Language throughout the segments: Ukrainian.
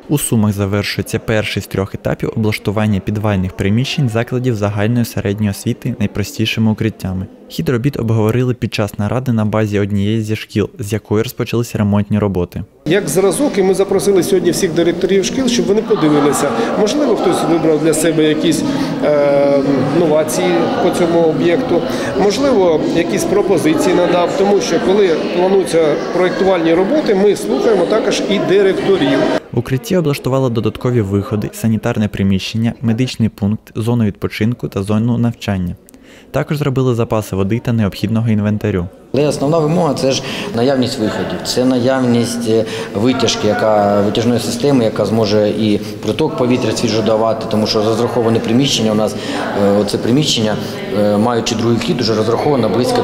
У Сумах завершується перший з 3 етапів облаштування підвальних приміщень закладів загальної середньої освіти найпростішими укриттями. Хід робіт обговорили під час наради на базі однієї зі шкіл, з якої розпочалися ремонтні роботи. Як зразок, і ми запросили сьогодні всіх директорів шкіл, щоб вони подивилися. Можливо, хтось вибрав для себе якісь новації по цьому об'єкту, можливо, якісь пропозиції надав, тому що коли плануються проєктувальні роботи, ми слухаємо також і директорів. В укритті облаштували додаткові виходи, санітарне приміщення, медичний пункт, зону відпочинку та зону навчання. Також зробили запаси води та необхідного інвентарю. Але основна вимога – це ж наявність виходів, це наявність витяжки, витяжної системи, яка зможе і приток повітря свіжо давати, тому що розраховане приміщення у нас, оце приміщення, маючи другий хід, вже розраховано близько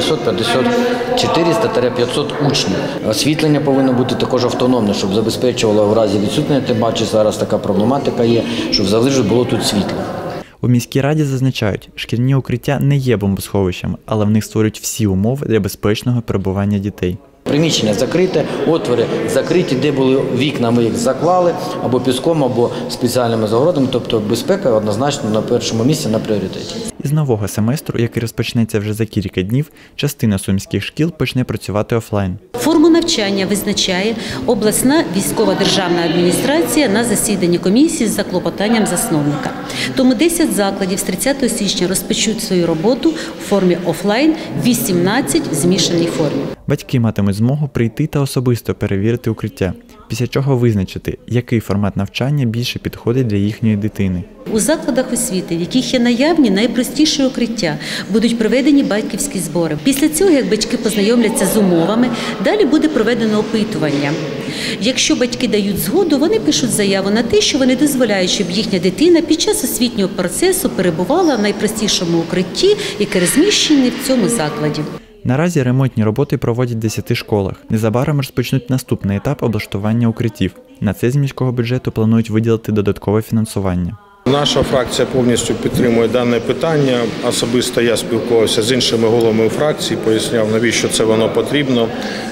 400-500 учнів. Освітлення повинно бути також автономне, щоб забезпечувало в разі відсутнення, тим паче зараз така проблематика є, щоб завжди було тут світло. У міській раді зазначають, шкільні укриття не є бомбосховищами, але в них створюють всі умови для безпечного перебування дітей. Приміщення закрите, отвори закриті, де були вікна, ми їх заклали або піском, або спеціальними загородами, тобто безпека однозначно на першому місці, на пріоритеті. Із нового семестру, який розпочнеться вже за кілька днів, частина сумських шкіл почне працювати офлайн. Форму навчання визначає обласна військова державна адміністрація на засіданні комісії з клопотанням засновника. Тому 10 закладів з 30 січня розпочнуть свою роботу у формі офлайн, 18 – в змішаній формі. Батьки матимуть змогу прийти та особисто перевірити укриття, після чого визначити, який формат навчання більше підходить для їхньої дитини. У закладах освіти, в яких є наявні найпростіші укриття, будуть проведені батьківські збори. Після цього, як батьки познайомляться з умовами, далі буде проведено опитування. Якщо батьки дають згоду, вони пишуть заяву на те, що вони дозволяють, щоб їхня дитина під час освітнього процесу перебувала в найпростішому укритті, яке розміщене в цьому закладі. Наразі ремонтні роботи проводять в 10 школах. Незабаром розпочнуть наступний етап облаштування укриттів. На це з міського бюджету планують виділити додаткове фінансування. Наша фракція повністю підтримує дане питання. Особисто я спілкувався з іншими головами фракцій, поясняв, навіщо це воно потрібно.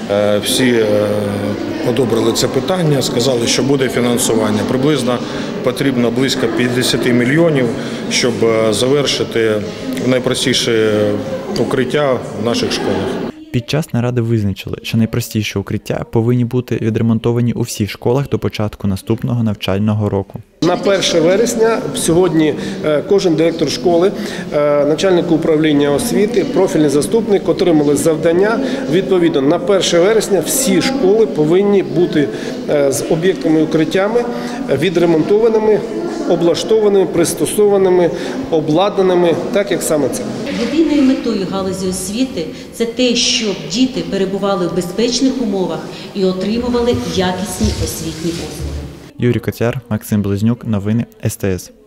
Всі одобрили це питання, сказали, що буде фінансування. Приблизно потрібно близько 50 мільйонів, щоб завершити найпростіше укриття в наших школах. Під час наради визначили, що найпростіші укриття повинні бути відремонтовані у всіх школах до початку наступного навчального року. На 1 вересня сьогодні кожен директор школи, начальник управління освіти, профільний заступник отримали завдання. Відповідно, на 1 вересня всі школи повинні бути з об'єктами укриттями відремонтованими, облаштованими, пристосованими, обладнаними, так як саме це. Єдиною метою галузі освіти – це те, щоб діти перебували в безпечних умовах і отримували якісні освітні послуги. Юрій Коцяр, Максим Близнюк, новини СТС.